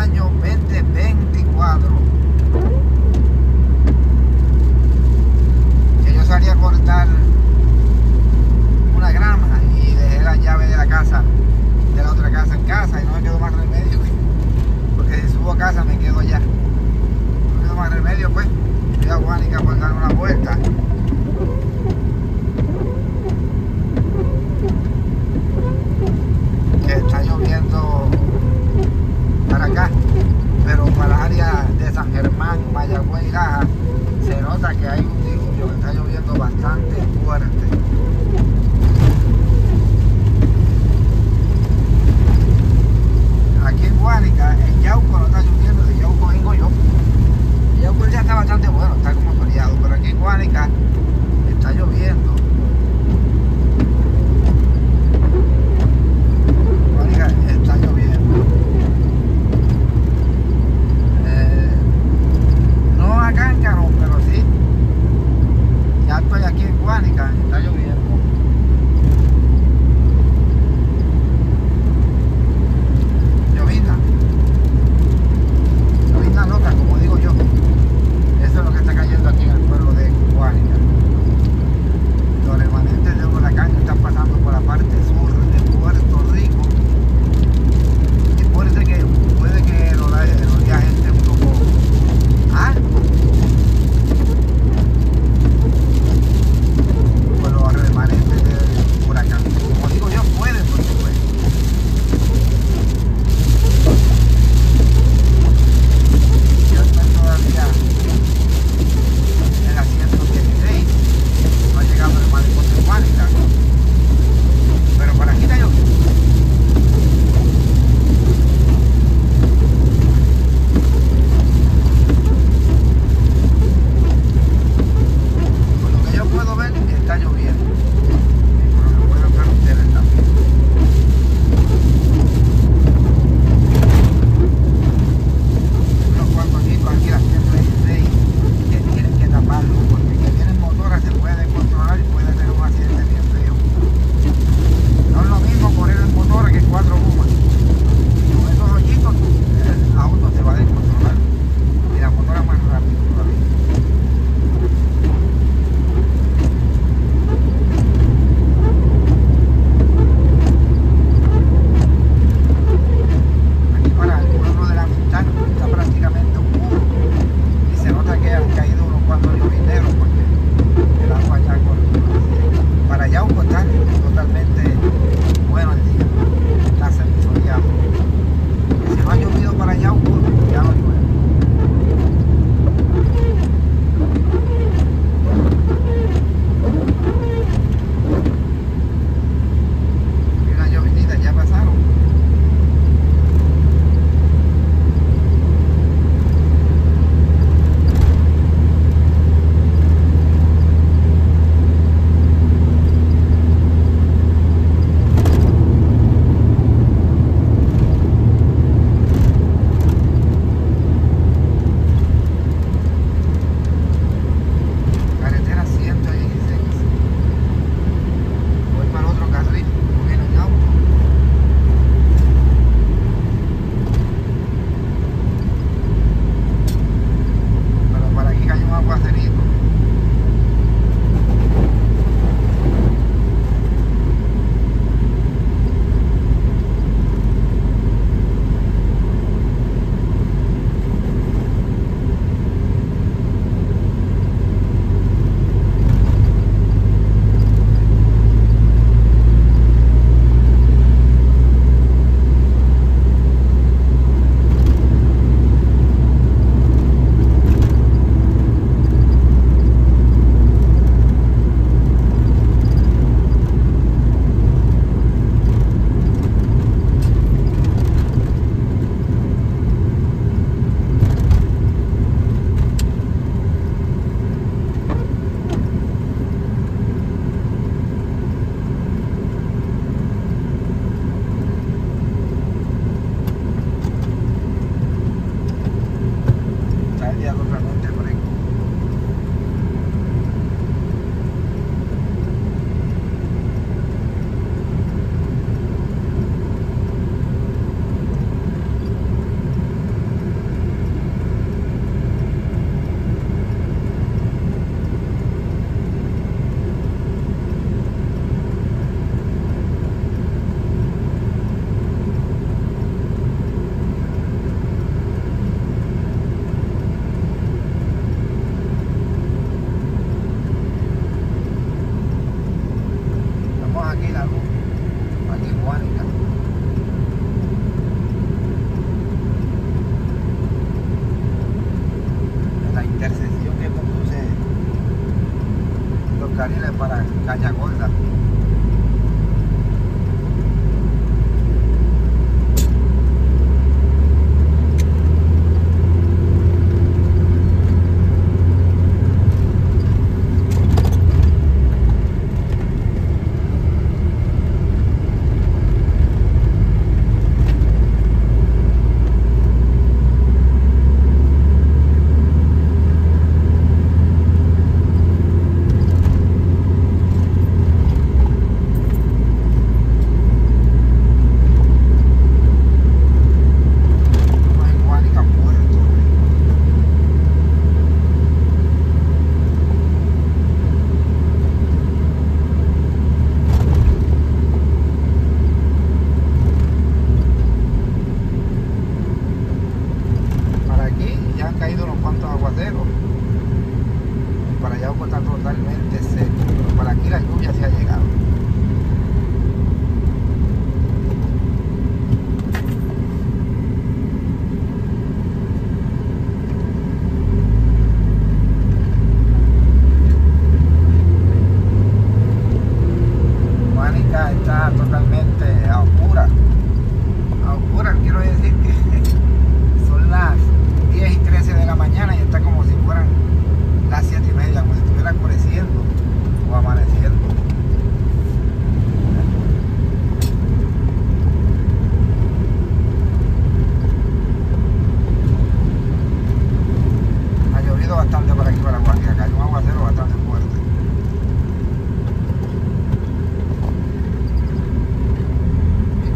año 2024. Que yo salí a cortar una grama y dejé la llave de la casa, de la otra casa en casa, y no me quedó más remedio, porque si subo a casa me quedo allá. No me quedó más remedio, pues fui a Guánica por dar una vuelta. Que está lloviendo para acá, pero para el área de San Germán, Mayagüez y Laja se nota que hay un diluvio, que está lloviendo bastante fuerte.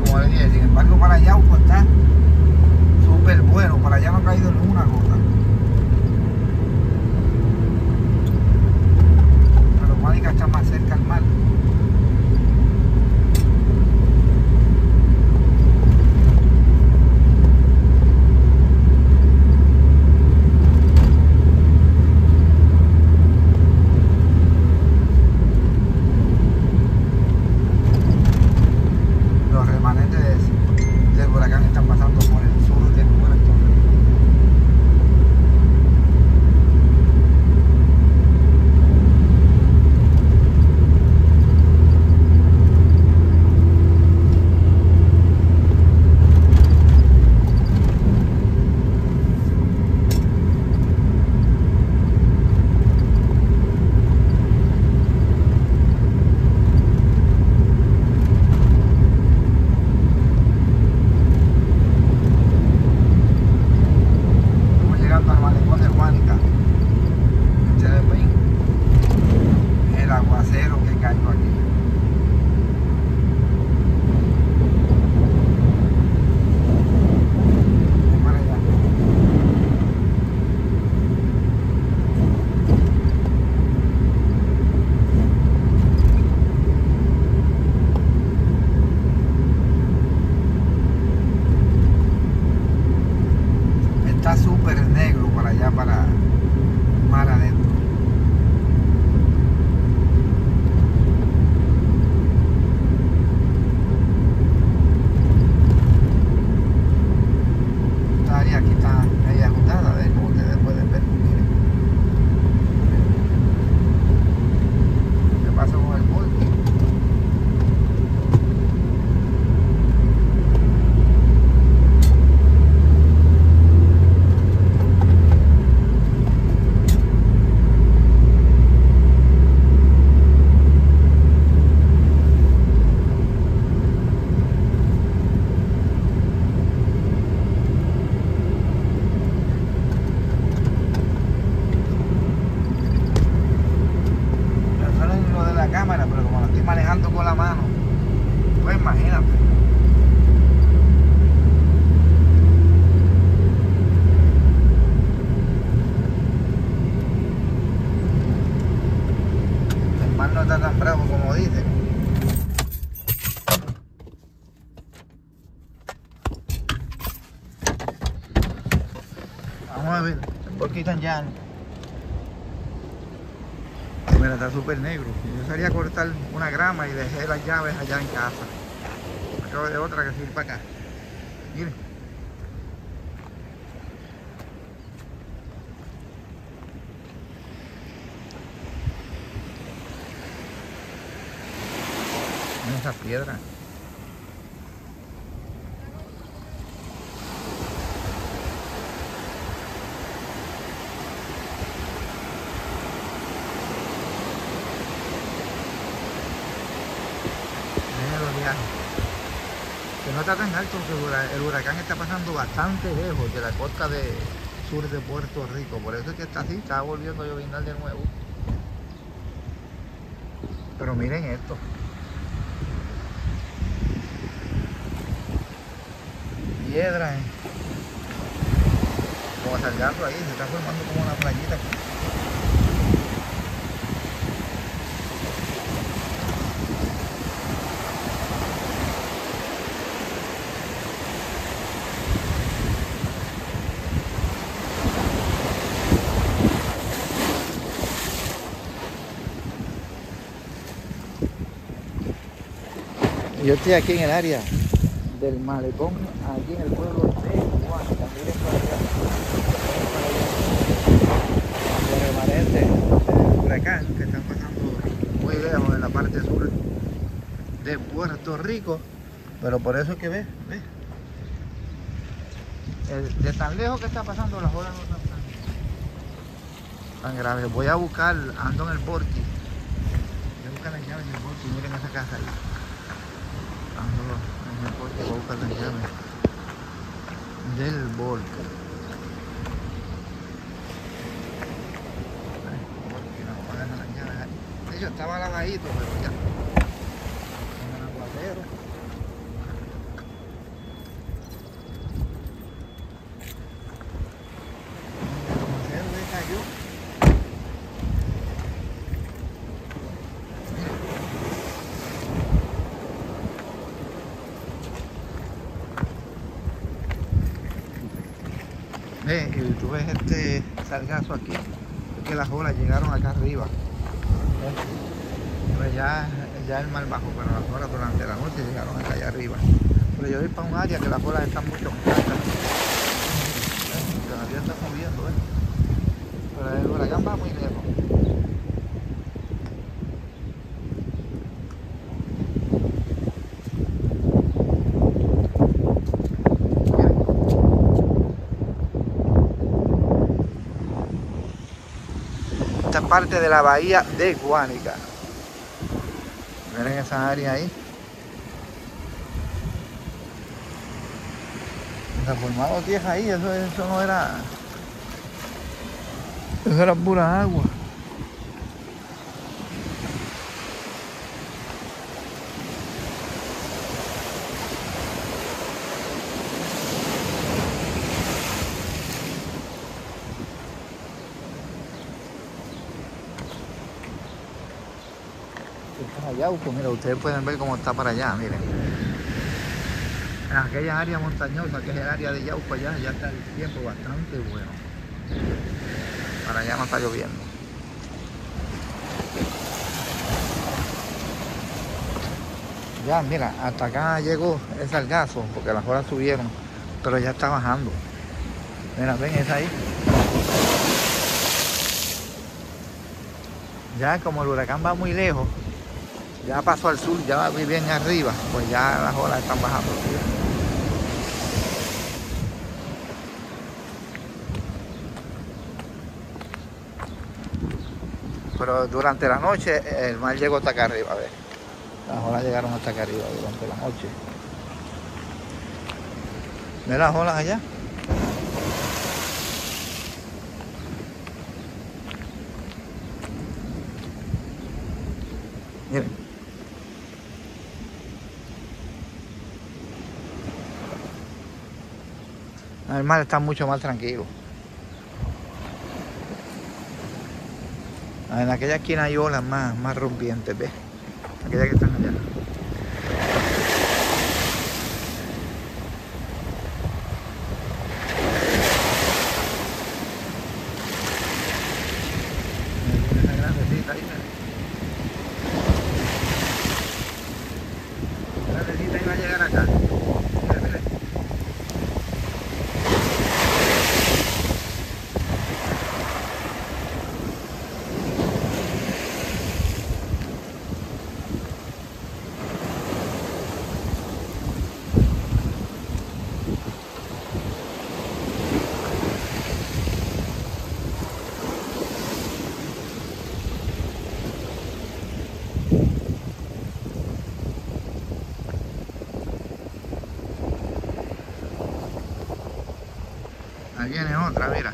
como le dije, sin embargo para allá pues, está súper bueno, para allá no ha caído ni una gota. Pero Mánica está más cerca al mar. Los remanentes del huracán están pasando por el sur de Puerto Rico. Estamos llegando al malecón de Guánica. Ustedes ven el aguacero que cayó aquí. Ven para allá. Está súper negro para allá, para mar adentro. Esta área aquí está media ajustada, ¿ves? Como ustedes pueden ver. Miren. ¿Qué pasa con el voltio? Eso no es lo de la cámara, pero como lo estoy manejando con la mano, pues imagínate. El mar no está tan bravo como dicen. Vamos a ver, el volcán tan llano. Mira, está súper negro. Yo salí a cortar una grama y dejé las llaves allá en casa. Acabo de otra que seguir para acá. Miren. Miren esas piedras. Miren los viajes. Que no está tan alto, que el huracán está pasando bastante lejos de la costa sur de Puerto Rico. Por eso es que está así, está volviendo a llovinar de nuevo. Pero miren esto. Piedras, como salgando ahí, se está formando como una playita aquí. Yo estoy aquí en el área del malecón, aquí en el pueblo de Guánica. Miren para allá. Los remanentes del huracán que están pasando muy lejos en la parte sur de Puerto Rico. Pero por eso es que ve. De tan lejos que está pasando, las olas no están tan graves. Voy a buscar, ando en el Borki. Voy a buscar las llaves en el Borki. Miren esa casa ahí. Ando en el Borki, voy a buscar las llaves del Borki. No, voy a dejar las llaves ahí. De hecho, estaba lavadito, pero ya. En el aguacero. Y tú ves este sargazo aquí, es que las olas llegaron acá arriba. Pues ya el mar bajo, pero las olas durante la noche llegaron hasta allá arriba. Pero yo voy para un área que las olas están mucho más altas. Todavía está moviendo, pero el huracán va muy lejos. Esta parte de la bahía de Guánica. Miren esa área ahí. Se ha formado tierra ahí, eso no era. Eso era pura agua. Está allá, pues mira, ustedes pueden ver cómo está para allá, miren. En aquella área montañosa, aquella área de Yauco allá, ya está el tiempo bastante bueno. Para allá no está lloviendo. Ya, mira, hasta acá llegó el sargazo, porque las olas subieron, pero ya está bajando. Mira, ven, esa ahí. Ya como el huracán va muy lejos, ya pasó al sur, ya va bien arriba, pues ya las olas están bajando. Pero durante la noche el mar llegó hasta acá arriba, a ver. Las olas llegaron hasta acá arriba durante la noche. ¿Ves las olas allá? Miren. El mar está mucho más tranquilo. En aquella esquina hay olas más rompientes, ¿ves? Aquellas que están allá. Esa grandecita ahí, la grandecita iba a llegar acá. Mira, mira. Ahí viene otra, mira.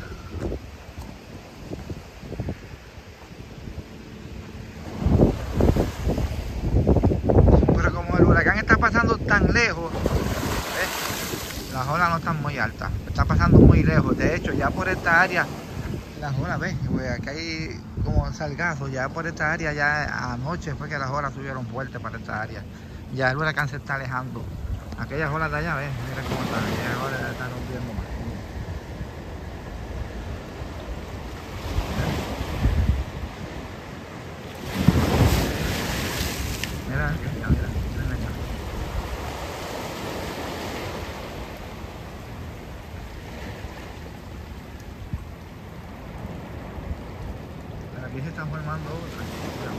Pero como el huracán está pasando tan lejos, ¿ves? Las olas no están muy altas, está pasando muy lejos. De hecho, ya por esta área, las olas, ¿ves? Pues aquí hay como salgazo, ya por esta área, ya anoche fue que las olas subieron fuerte para esta área. Ya el huracán se está alejando. Aquellas olas de allá, ¿ves? Mira cómo están, aquellas olas ya están rompiendo más. Mira, mira, mira, mira allá. Pero aquí se están formando otras.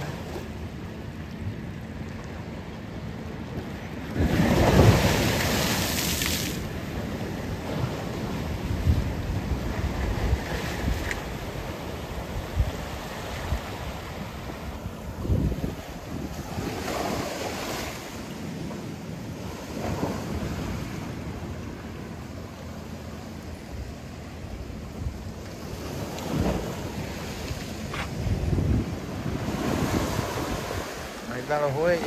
Ahí están los bueyes.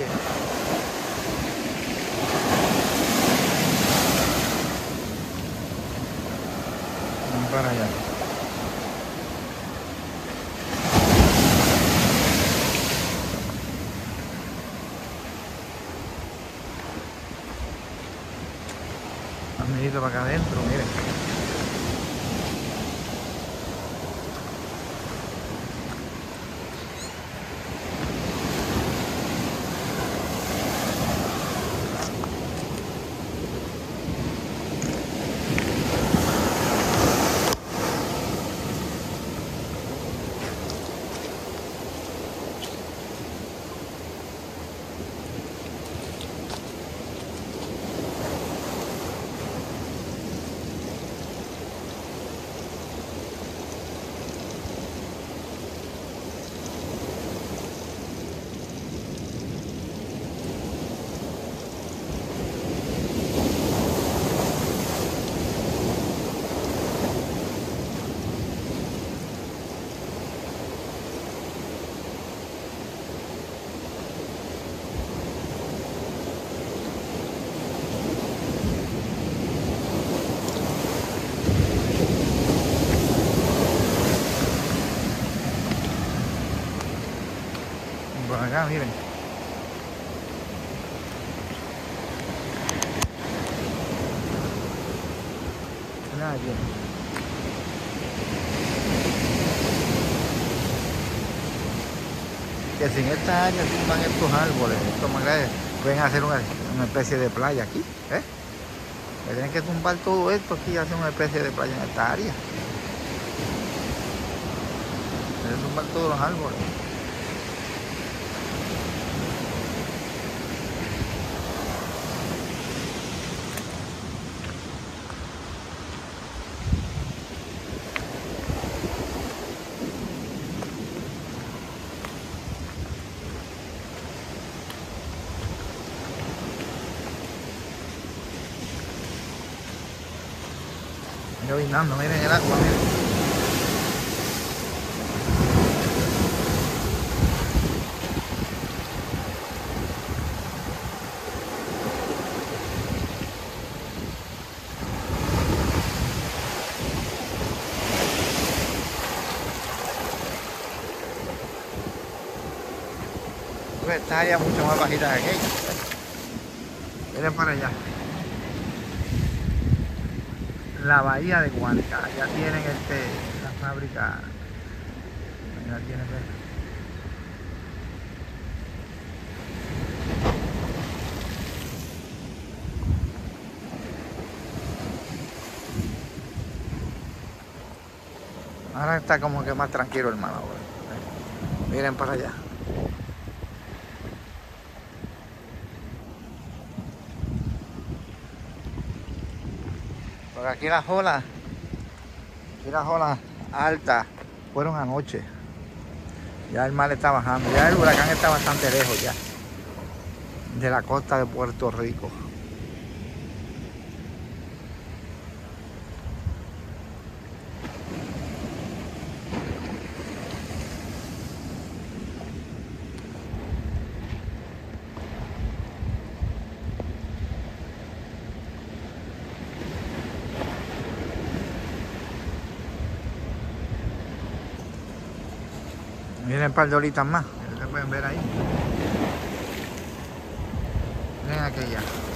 Van para allá. Amiguito para acá adentro, miren. acá, miren. Nada aquí. Que si en esta área tumban estos árboles, estos manglares, pueden hacer una especie de playa aquí, ¿eh? Que tienen que tumbar todo esto aquí y hacer una especie de playa en esta área. Tienen que tumbar todos los árboles. Llovinando, miren el agua, miren. Esta área es mucho más bajita que aquella. Miren para allá. La bahía de Guánica, ya tienen la fábrica, ya tienen ahora está como que más tranquilo, hermano. Miren para allá. Porque aquí las olas altas fueron anoche. Ya el mar está bajando, ya el huracán está bastante lejos ya de la costa de Puerto Rico. Miren un par de olitas más, ustedes pueden ver ahí. Miren aquella.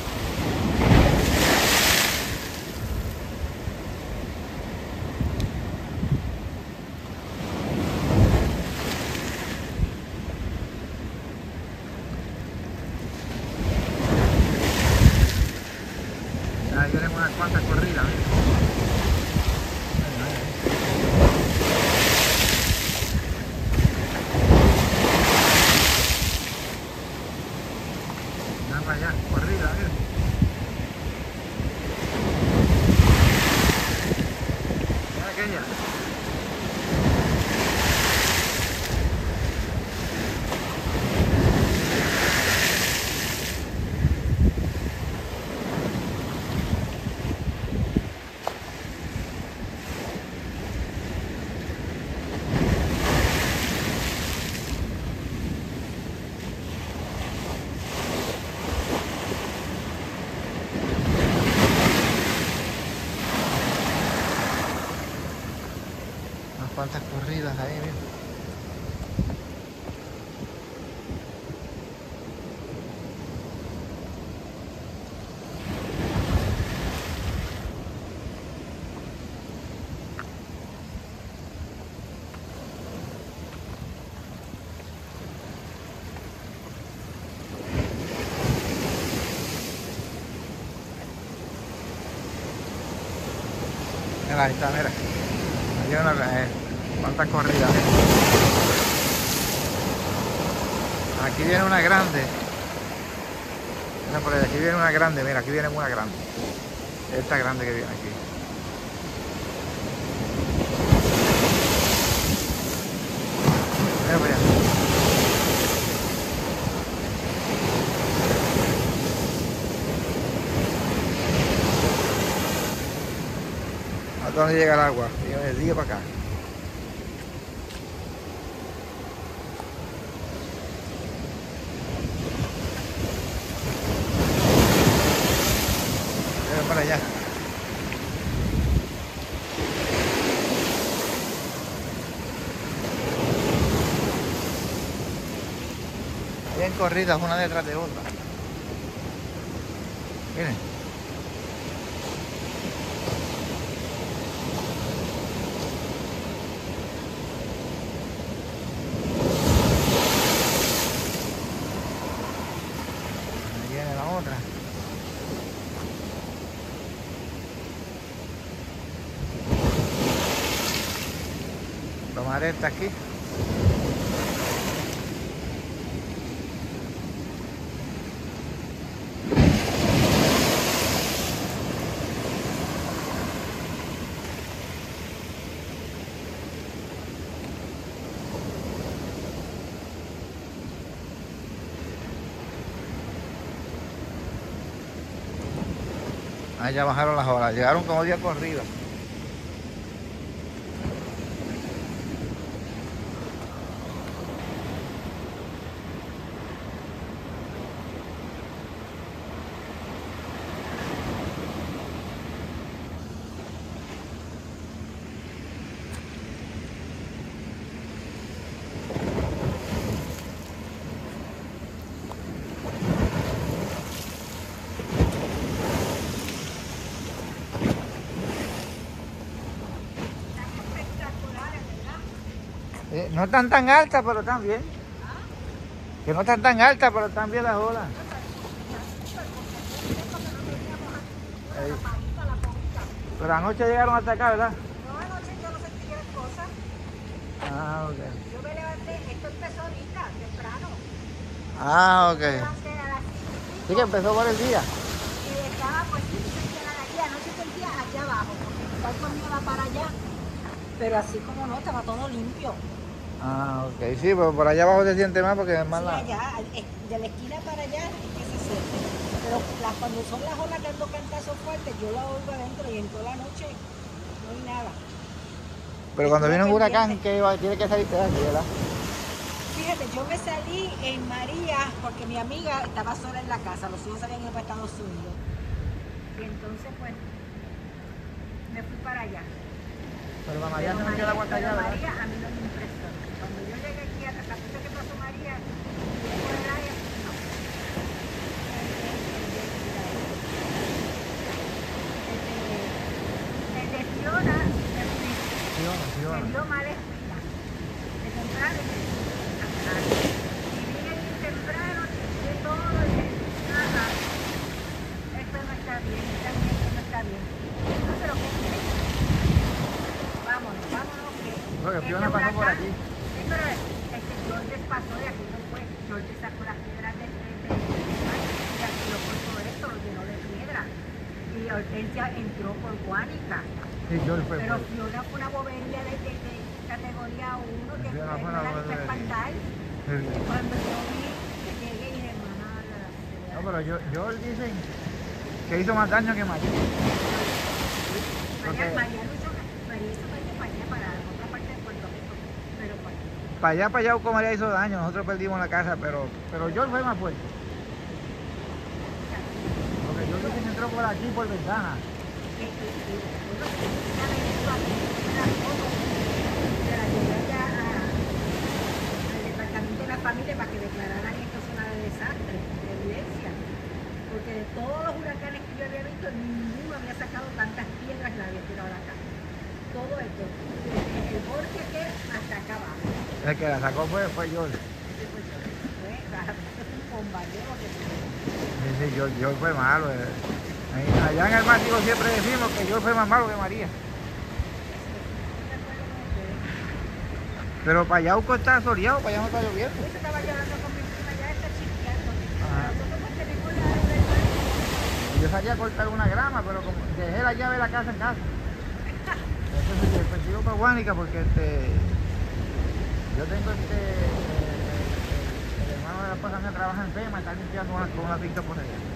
Ahí vienen unas cuantas corridas, miren. Allá, corrida, miren. Mira aquella. Cuántas corridas ahí, miren. Mira, ahí está, mira. Hay una cuántas corridas. Aquí viene una grande. Mira por ahí, aquí viene una grande, mira, aquí viene una grande. Esta grande que viene aquí. Mira por allá. ¿A dónde llega el agua? Sigue para acá. Mira para allá. corridas una detrás de otra. Miren. Ahí viene la otra. Tomaré esta aquí. Ahí ya bajaron las olas, llegaron como 10 corridas. No están tan altas, pero están bien. Que no están tan altas, pero están bien las olas. Pero anoche llegaron hasta acá, ¿verdad? No, anoche yo no sentí gran cosa. Ah, ok. Yo me levanté, esto empezó ahorita, temprano. Ah, ok. Me levanté a las 5:05. Sí que empezó por el día. Y estaba, pues sí, sentía la de aquí. Anoche sentía aquí abajo, porque el cuarto mío va para allá. Pero así como no, estaba todo limpio. Ah, ok. Sí, pero por allá abajo se siente más porque es más Sí, la... allá, de la esquina para allá es que se siente. Pero cuando son las olas dando cantazos fuertes, yo la oigo adentro y en toda la noche no hay nada. Pero cuando viene un Estuve huracán, pendiente. tiene que salirte de aquí, ¿verdad? Fíjate, yo me salí en María porque mi amiga estaba sola en la casa, los hijos habían ido para Estados Unidos. Y entonces, pues, me fui para allá. Pero la María se metió el agua hasta allá, ¿verdad? María a mí no me impresionó. Cuando yo llegué aquí a la capita que pasó María, y por el área, no. El de Fiona, me dio mala espina. De temprano me dio cantar. Y vine aquí temprano, chequeé todo y dije, nada, esto no está bien, esto no está bien. No, pero ¿qué quieres? Vámonos, que Porque Fiona pasó por aquí. Sí, pero George pasó de aquí, no fue. George sacó las piedras de y aquí lo puso esto, lo llenó de piedra. Y Hortensia entró por Guánica. Sí, yo fue. Pero Fiona fue una bobería de categoría 1 que Fiona fue no una era ni para bobería. espantar. Sí. Y cuando yo vi que llegué y dije, mala. No, pero yo dicen que hizo más daño que María. María hizo daño para allá, para otra parte de Puerto Rico. Pero Para allá Uco María hizo daño, nosotros perdimos la casa, pero George fue más fuerte. Porque George dicen que entró por aquí por ventana. De la familia para que declararan esta zona de desastre, de evidencia, porque de todos los huracanes que yo había visto, ninguno había sacado tantas piedras y la había tirado acá. Todo esto, desde el borde que hasta acá abajo. El que la sacó fue George. Fue un bombardeo que Sí, George fue malo. Allá en el Mático siempre decimos que George fue más malo que María. Pero para allá Uco está soleado, para allá no está lloviendo. yo estaba llorando con mi prima, ya está chispeando. Ajá. Nosotros tenemos la Yo salí a cortar una grama, pero como dejé la llave de la casa en casa. Entonces después sigo para Guánica porque yo tengo el hermano de la esposa mía trabaja en FEMA, está limpiando con una pinta por allá.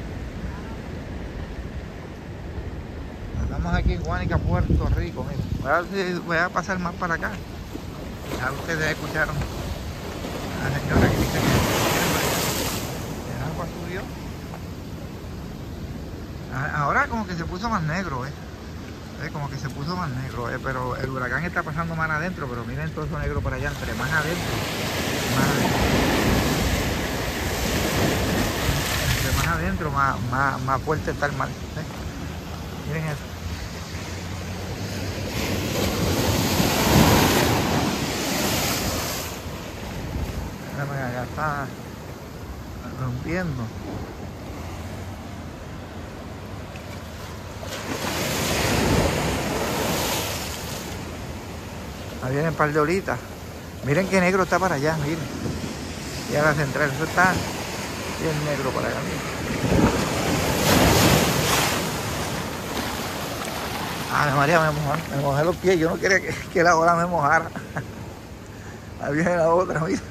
Estamos aquí en Guánica, Puerto Rico, mira. Voy a pasar más para acá. Ya ustedes escucharon a la señora que dice que el agua subió. Ahora como que se puso más negro, como que se puso más negro, pero el huracán está pasando más adentro, pero miren todo eso negro para allá, entre más adentro, más adentro. adentro, más fuerte está el mar. Miren eso. Acá está rompiendo. Ahí vienen un par de olitas. Miren qué negro está para allá, miren. Y a la central, eso está bien negro para acá, miren. Ay, María, me mojé los pies. Yo no quería que la ola me mojara. Ahí viene la otra, mira.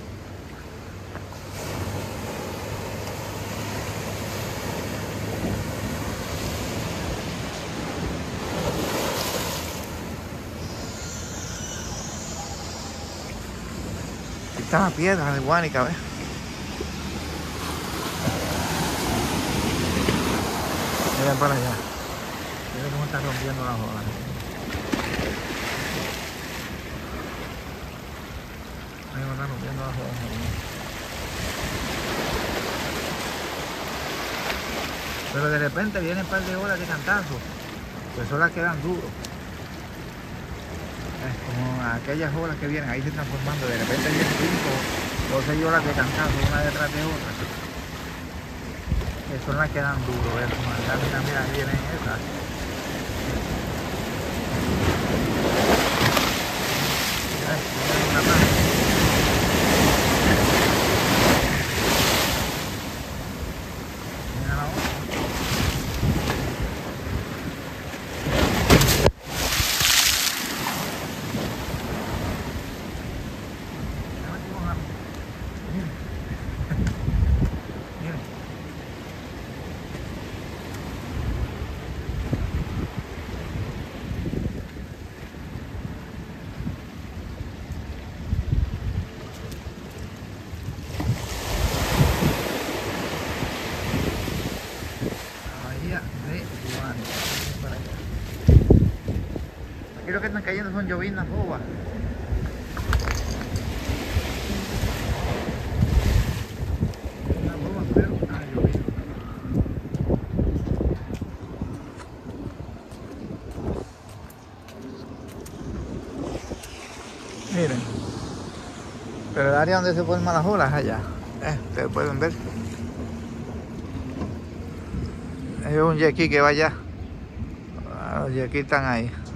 Aquí está la piedra de Guánica, ¿ves? Miren para allá. Miren cómo están rompiendo las olas. Ahí me están rompiendo las olas. Pero de repente vienen un par de olas de cantazo, que son las que dan duro. Como aquellas olas que vienen, ahí se están formando. De repente vienen 5 o 6 olas de cantazo, una detrás de otra. Que son las que dan duro, ¿ves? Mira, vienen esas. Una más. Mira la otra. Miren. Bahía de Guánica. Aquí lo que están cayendo son llovinas bobas. Miren, pero el área donde se forman las olas allá, ustedes pueden ver. Hay un yaqui que va allá. Los yaquis están ahí.